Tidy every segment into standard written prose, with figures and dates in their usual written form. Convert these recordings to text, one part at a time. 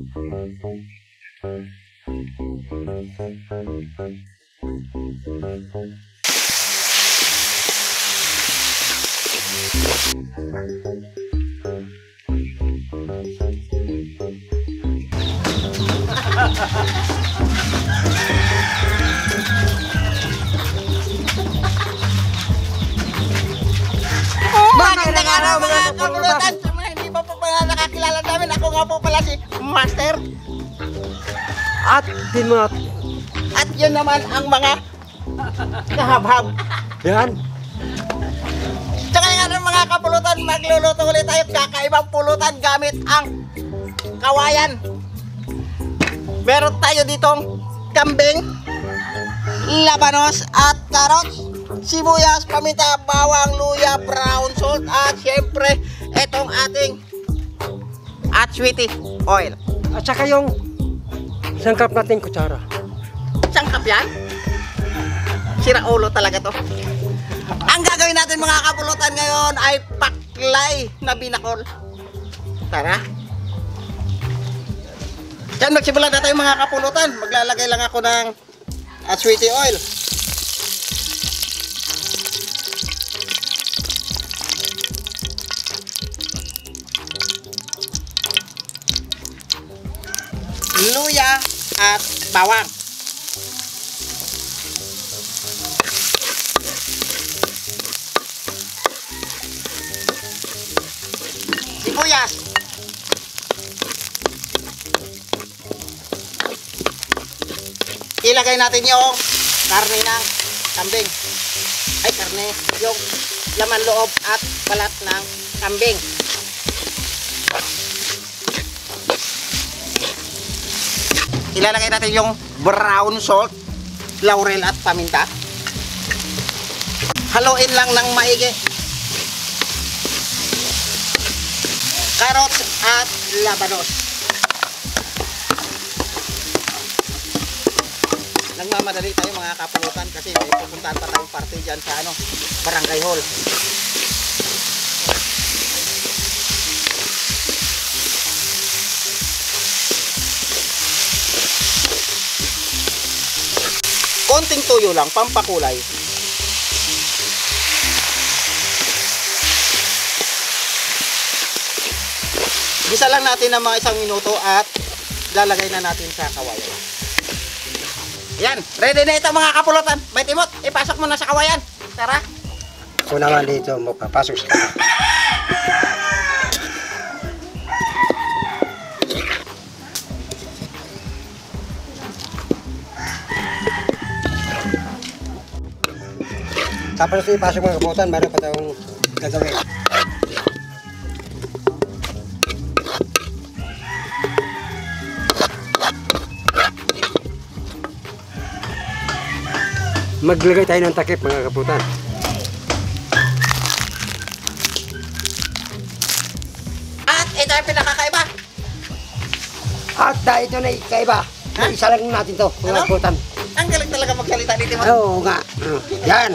Magandang araw mga kapulutan. Sa mga hindi pa po pala nakakilala namin, ako nga po pala si Master. At yun naman ang mga kahabhab. Yan. Tsaka nga ng mga kapulutan, magluluto ulit tayo kakaibang pulutan gamit ang kawayan. Meron tayo ditong kambing, labanos at carrots, sibuyas, paminta, bawang, luya, brown salt, at syempre itong ating sweetie oil. At saka yung sangkap natin kutsara. Sangkap yan? Sira ulo talaga to. Ang gagawin natin mga kapulutan ngayon ay paklay na binakol. Tara. Diyan, magsimulan na tayo mga kapulutan. Maglalagay lang ako ng sweetie oil. Luya at bawang. Sibuyas. Ilagay natin yung karne ng kambing. Ay, karne, yung laman loob at balat ng kambing. Ilalagay natin yung brown salt, laurel at paminta. Haluin lang ng maigi. Carrots at labanos. Nagmamadali tayo mga kapulutan kasi may pupuntahan pa tayong party dyan sa Barangay Hall. Konting tuyo lang, pampakulay. Gisa lang natin ng mga 1 minuto at lalagay na natin sa kawayan. Yan, ready na ito mga kapulutan. May timot, ipasok mo na sa kawayan. Tara. So naman dito, magpapasok sa kanya. Tapos ipasok mga kapulutan, meron pa tayong gagawin. Maglagay tayo ng takip mga kapulutan. At ito ay pinakakaiba. At dahil ito na ikaiba, isa lang natin to mga kapulutan. Ang galing talaga magsalita ni Timot. Oo nga. Yan.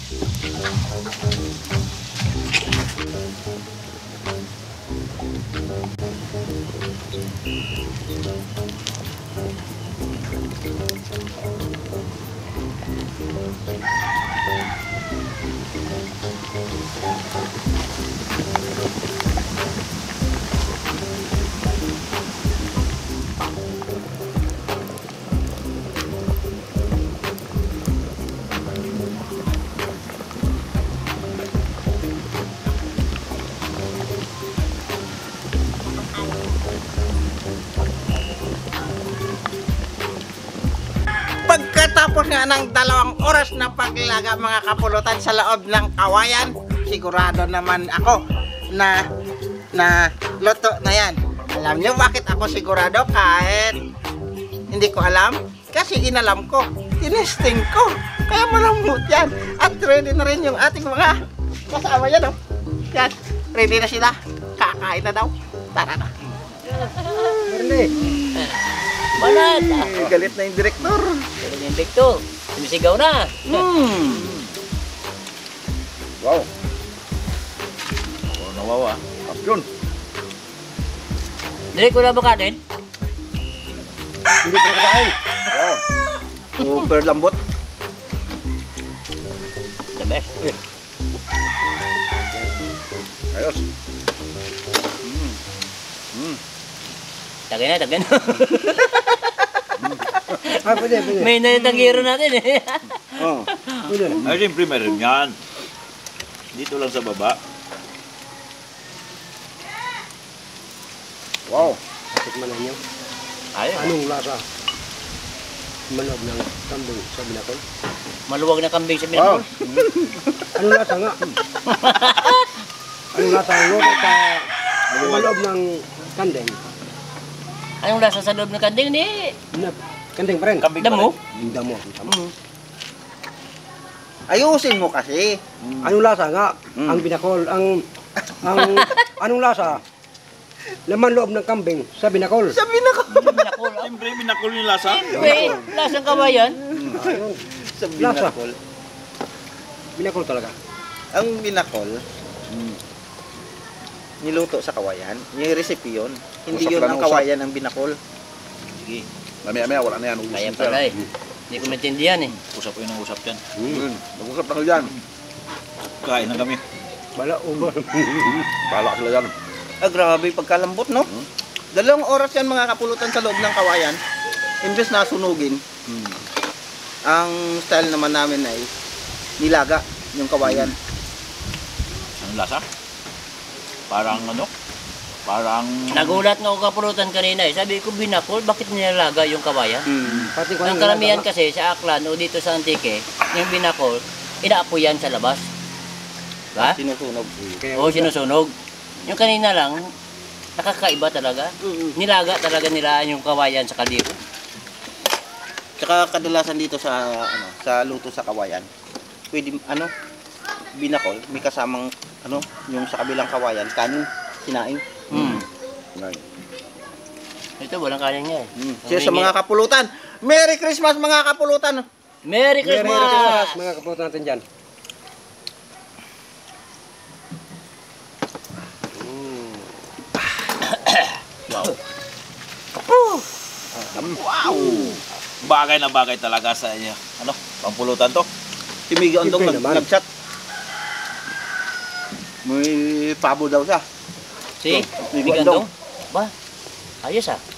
Pagkatapos nga ng 2 oras na paglaga mga kapulutan sa loob ng kawayan, sigurado naman ako na luto na yan. Alam nyo bakit ako sigurado kahit hindi ko alam? Kasi inalam ko, tinesting ko, kaya malambot yan. At ready na rin yung ating mga kasama yan. Yan, ready na sila, kakain na daw. Tara na. Banat! Galit na yung direktor. Galit yung direktor. Sumisigaw na. Wow. Nawawa. Yun. Direk, wala ba kanin? Hindi pa nakakain. Wow. Super lambot. The best. Ayos. Tagay na, tagay na. Ah, pwede. May natagiro natin eh. Oh. Pwede. Ay, siyempre meron yan. Dito lang sa baba. Wow. Tikman na niyo. Ayun. Anong lasa? Manob ng kambing sa binakol. Maluwag na kambing sa Wow. binakol. Anong lasa nga? Anong lasa ang loob at manob ng kandeng? Anong lasa sa loob ng kanding ni? Kandeng pa rin. Kambing Damo? Damo. Ayusin mo kasi. Anong lasa nga? Mm. Ang binakol, ang anong lasa? Laman loob ng kambing sa binakol. Sabi na ko. Binakol. ah. Siyempre, binakol yung lasa. Siyempre, lasang kawayan. Ayun. Sa Lasa. binakol. Binakol talaga. Ang binakol, niluto sa kawayan. Yung recipe yun. Hindi Usap yun lang ang ng usap. kawayan ng binakol. Sige, Mamaya-maya, wala na yan. Ubusin Kaya sir. pala eh. Hindi ko maintindihan eh. usap ko yun ang usap dyan. Mag-usap na kayo dyan. Kain na kami. Wala ubo. Bahala sila dyan. Ah, grabe, pagkalambot, no? 2 oras yan mga kapulutan sa loob ng kawayan. Imbes na sunugin, ang style naman namin ay nilaga yung kawayan. Anong lasa? Parang ano? Parang... Nagulat nga ako kapulutan kanina eh. Sabi ko binakol, bakit nilalaga yung kawayan? Pati ko Ang karamihan kasi sa Aklan o dito sa Antique, yung binakol, inaapoy yan sa labas. Diba? Sinusunog. O sinusunog. Yung kanina lang, nakakaiba talaga. Nilaga talaga nila yung kawayan sa kalibo. Tsaka kadalasan dito sa sa luto sa kawayan, pwede binakol, may kasamang yung sa kabilang kawayan, kanin, sinaing. Ngayon. Ito, walang kanin niya eh. Cheers sa mga kapulutan. Merry Christmas mga kapulutan. Merry Christmas! Mga kapulutan natin dyan. Wow! Bagay na bagay talaga sa inyo. Ano? Pampulutan to? Si Miggy Ondong Siyempre naman. nag-chat. May pabo daw siya. Si, May bigandong. Ba, ayos ah.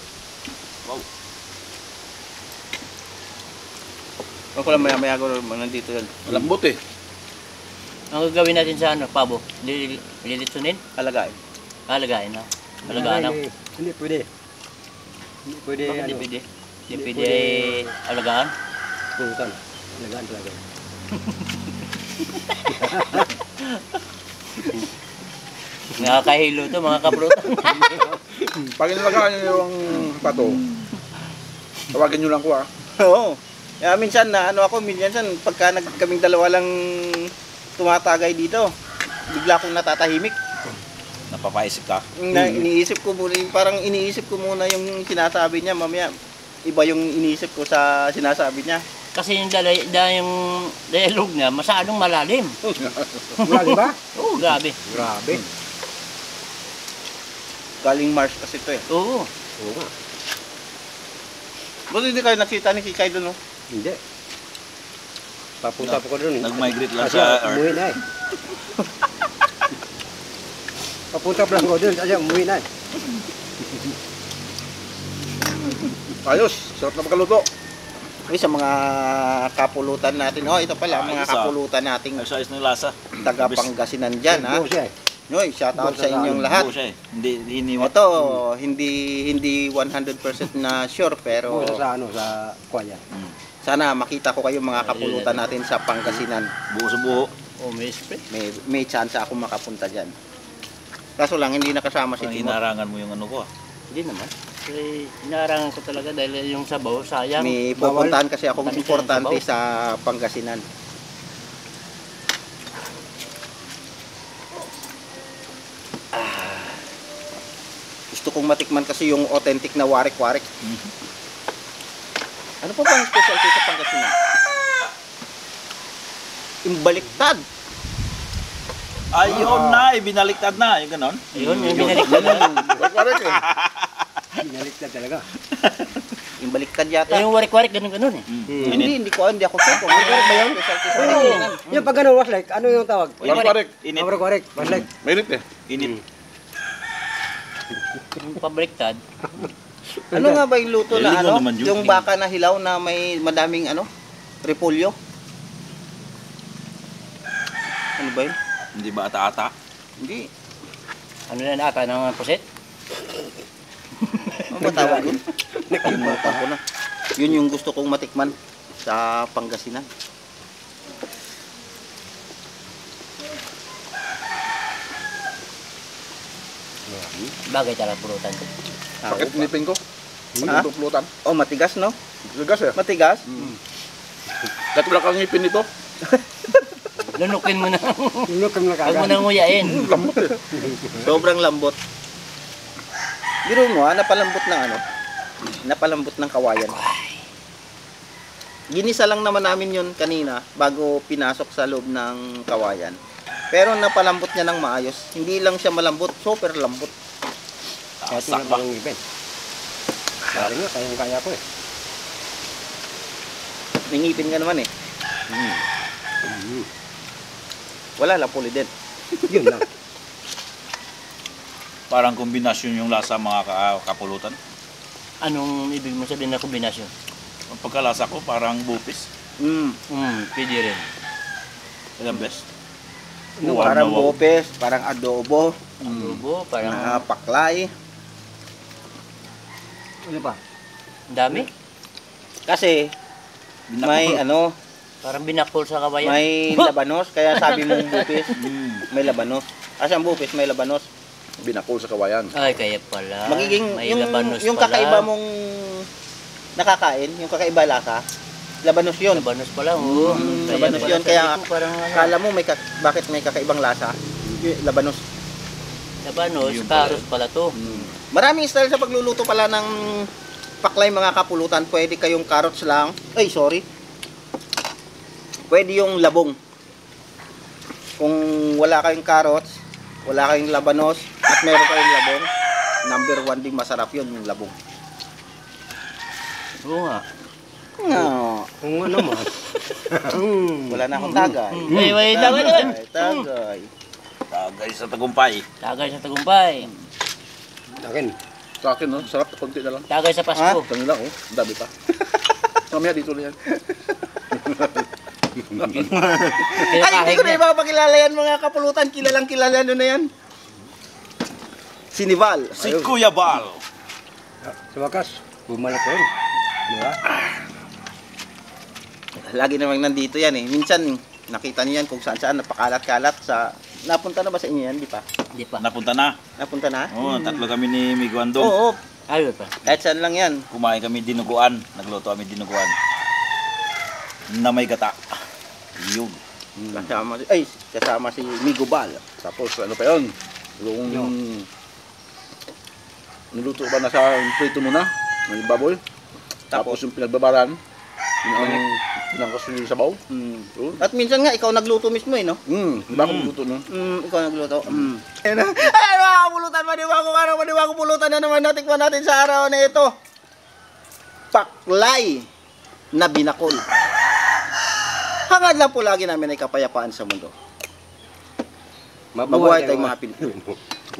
Ako lang maya-maya ko nandito yun. Malambot eh. Ang gagawin natin sa pabo? Lilitsunin? Alagain. Alagain na. Alagaan na. Hindi pwede. Hindi pwede. Bakit di ano, pwede? Di Hindi pwede alagaan? Pulutan. Lagaan talaga. Nakakahilo to mga kapulutan. Pag inalagaan nyo yung pato, tawagin nyo lang ko ah. Oo. Kaya minsan minsan pagka kaming dalawa lang tumatagay dito, bigla akong natatahimik. Napapaisip ka? Iniisip ko muna, parang iniisip ko muna yung sinasabi niya, mamaya iba yung iniisip ko sa sinasabi niya. Kasi yung dialogue niya masyadong malalim. Wala di ba? Oo, grabe. Grabe. Galing Mars kasi ito eh. Oo. Oo nga. Ba't hindi kayo nakita ni Kikay doon, no? Hindi. Papunta po ko doon. Nag-migrate lang Kasi sa Earth. umuwi na eh. Papunta pa lang ko doon. Kasi umuwi na eh. Ayos, sarap na pagkaluto. Uy, sa mga kapulutan natin. Oh, ito pala, mga Ayos, ah. kapulutan nating Ayos ng lasa. taga Pangasinan dyan, ha? Buo siya eh. Uy, shout out sa inyong Buo lahat. siya eh. Hindi hiniwat. Ito, hindi 100% na sure, pero Buo siya sa sa kwaya. sana makita ko kayo mga kapulutan natin sa Pangasinan. Buo sa buo. Oh, may spray. May chance ako makapunta dyan. Kaso lang, hindi nakasama si Parang Timo. inarangan mo yung ano ko ah. Hindi naman. Kasi inaarangan ko talaga dahil yung sabaw, sayang. May pupuntahan kasi akong Tamis ng importante sabaw. sa Pangasinan. Gusto kong matikman kasi yung authentic na warik-warik. Ano pa bang specialty sa Pangasinan? Yung baliktad. Ayun na, ibinaliktad na. Yung ganon. Yun, yung binalik ko na. Parang eh. Baliktad talaga. Yung baliktad yata. Yung warik-warik, ganun-ganun eh. Hindi ako sure. Warik ba yun? Yung pag ano, was like, ano yung tawag? Warik-warik. Init. Warik, was like. Mainit eh. Init. Yung pabaliktad. Ano nga ba yung luto na Ligo ano? naman yun. Yung baka na hilaw na may madaming ano? Repolyo? Ano ba yun? Hindi ba ata-ata? Hindi. Ano na ata ng puset? Ano ba tawag yun? Nakalimutan ko na. Yun yung gusto kong matikman sa Pangasinan. Bagay talaga pulutan ko. Sakit nipin ko. Ha? Pulutan. Oh, matigas no? Lugas eh. Matigas? Kahit wala kang ngipin nito. Lunukin mo na. Lunukin mo na Huwag mo kagad. nang nguyain. Lambot eh. Sobrang lambot. Biro mo napalambot ng ano? Napalambot ng kawayan. Ginisa lang naman namin yun kanina bago pinasok sa loob ng kawayan. Pero napalambot niya ng maayos. Hindi lang siya malambot, super lambot. Kaya Tasak tingnan ba? mo yung ngipin. Sabi nga, kayang-kaya ko eh. May ngipin ka naman eh. Wala lang puli din. Yun lang. Parang kombinasyon yung lasa mga kapulutan. Anong ibig mo sabihin na kombinasyon? Ang pagkalasa ko parang bupis. Pwede rin. Ilang best. Parang bopes, parang adobo, Adobo, parang paklay. Ano pa? ang dami. Kasi may ano, Parang binakol sa kawayan. may labanos, kaya sabi mong bupis, may labanos. Kasi ang bupis may labanos. Binakol sa kawayan. Ay, kaya pala. Magiging May yung labanos yung pala. kakaiba mong nakakain, yung kakaiba lasa, labanos 'yun. Labanos pala, oo. Labanos pala 'yun, kaya sabi ko parang ano, akala mo may bakit may kakaibang lasa? Labanos. labanos, Yun pala. karos pala to. Maraming style sa pagluluto pala ng paklay mga kapulutan. Pwede kayong carrots lang. Ay, sorry. Pwede yung labong. Kung wala kayong carrots, wala kayong labanos, at meron kayong labong, number 1 din masarap yun, yung labong. Oo nga. No. Kung ano mo. Wala na akong tagay. Ay, wait lang, wait lang. Tagay. Tagay sa tagumpay. Tagay sa tagumpay. Akin. Sa akin, no? Sarap. Konti na lang. Tagay sa Pasko. Ito nila, oh. Ang dami pa. Mamaya dito na yan. Ay, hindi Kinakahig ko na niya. ipapakilala yan mga kapulutan. Kilalang kilala nyo na yan. Sinival. Si Kuya Bal. Sa wakas, bumalik ko rin. Di ba? Lagi namang nandito yan eh. Minsan, nakita niyo yan kung saan-saan, napakalat-kalat sa... Napunta na ba sa inyo yan, di pa? Hindi pa. Napunta na. Napunta na? Oo, tatlo kami ni Miguandong. Oo, Ayun pa. kahit saan lang yan. Kumain kami dinuguan. Nagluto kami dinuguan. Na may gata. Yun. Kasama si Migo Bal. Tapos, ano pa yun? Yung... Niluto ba na sa prito muna? May baboy. Tapos yung pinagbabaran. Yung ang pinangkas yung sabaw. Yun. At minsan nga, ikaw nagluto mismo eh, no? Diba akong luto nun? Ikaw nagluto. Ay, mga pulutan, maniwang pulutan na naman natikman natin sa araw na ito. Paklay na binakol. Hangad lang po lagi namin ay kapayapaan sa mundo. Mabuhay tayong mga Pilipino.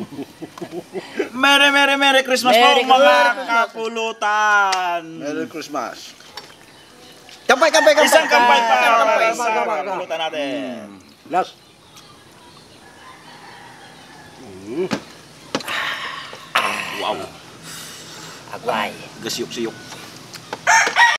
Merry Christmas Merry po mga Christmas. kapulutan. Merry Christmas. Kampay! Isang kampay pa Isang kampay. sa kapulutan natin. Last. Wow. Agway. Gasiyok-siyok.